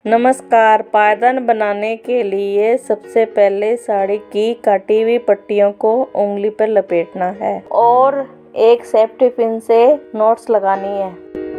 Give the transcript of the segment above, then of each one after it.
नमस्कार। पायदान बनाने के लिए सबसे पहले साड़ी की काटी हुई पट्टियों को उंगली पर लपेटना है और एक सेफ्टी पिन से नॉट्स लगानी है।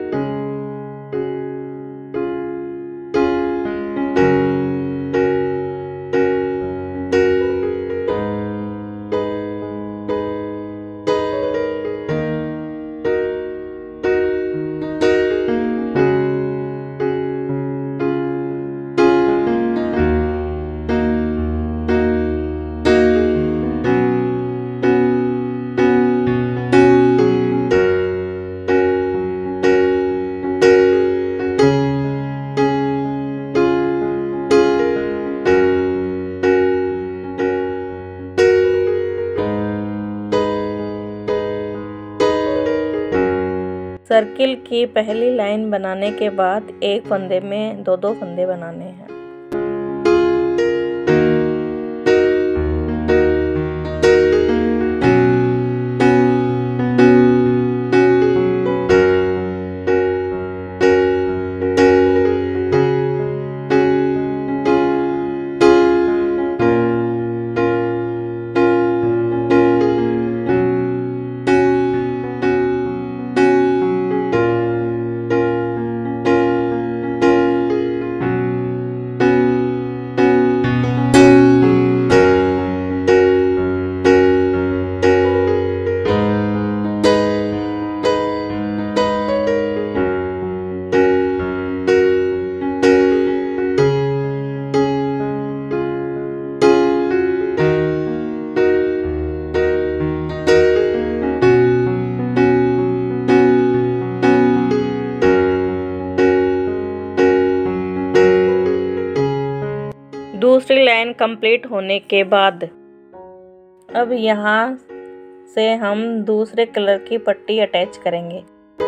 सर्किल की पहली लाइन बनाने के बाद एक फंदे में दो फंदे बनाने हैं। दूसरी लाइन कंप्लीट होने के बाद अब यहाँ से हम दूसरे कलर की पट्टी अटैच करेंगे।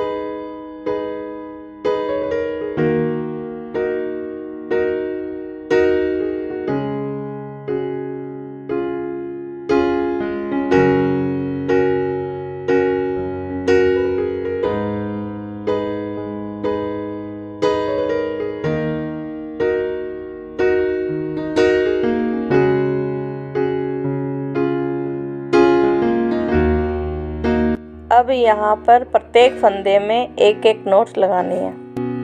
अब यहाँ पर प्रत्येक फंदे में एक एक नॉट्स लगानी है।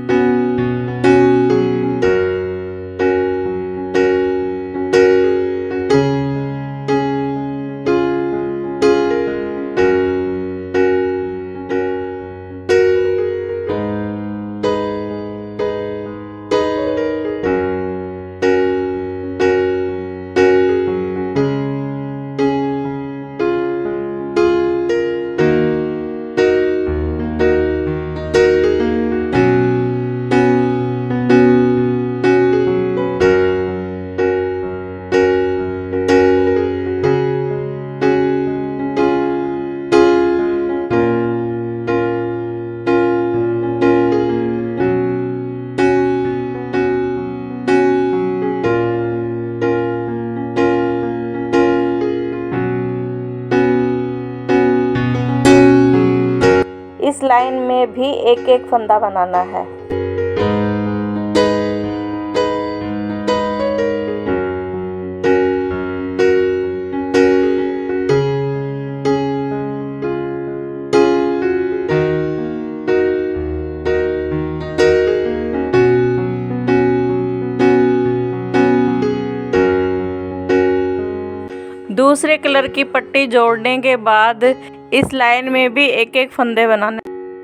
इस लाइन में भी एक एक फंदा बनाना है। दूसरे कलर की पट्टी जोड़ने के बाद इस लाइन में भी एक एक फंदे बनाने।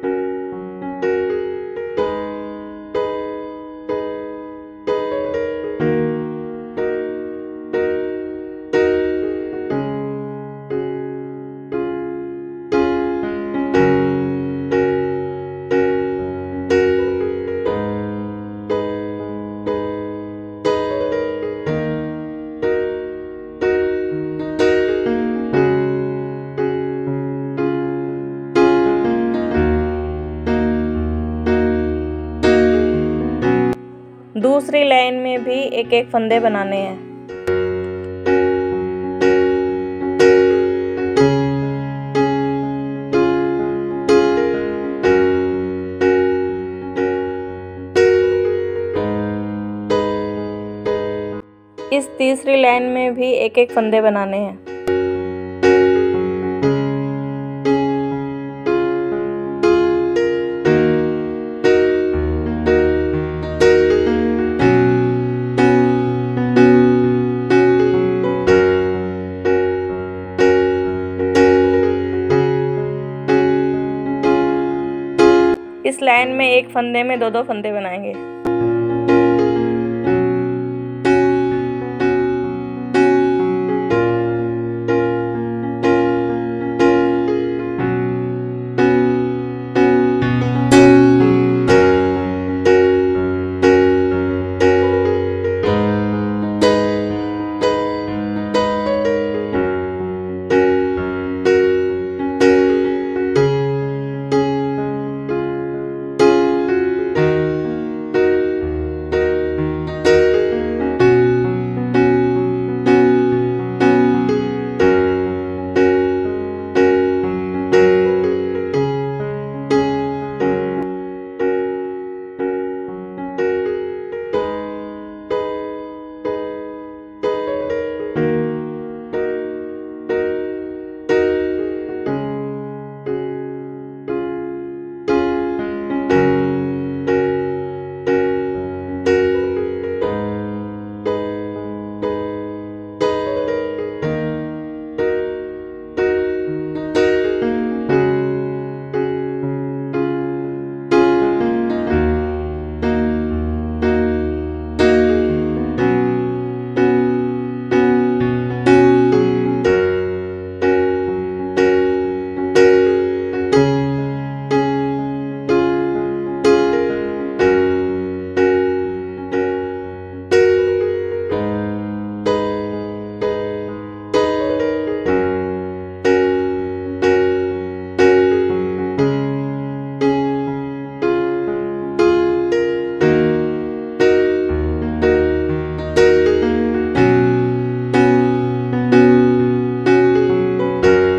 दूसरी लाइन में भी एक एक फंदे बनाने हैं। इस तीसरी लाइन में भी एक एक फंदे बनाने हैं। इस लाइन में एक फंदे में दो फंदे बनाएंगे।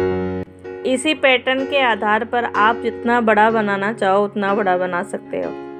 इसी पैटर्न के आधार पर आप जितना बड़ा बनाना चाहो उतना बड़ा बना सकते हो।